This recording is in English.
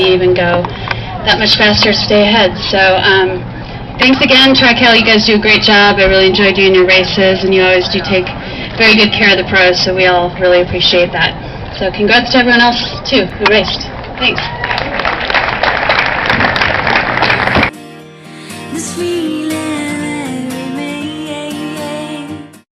maybe even go that much faster, stay ahead. So thanks again, Tri-Cal. You guys do a great job. I really enjoy doing your races, and you always do take very good care of the pros, so we all really appreciate that. So congrats to everyone else, too, who raced. Thanks.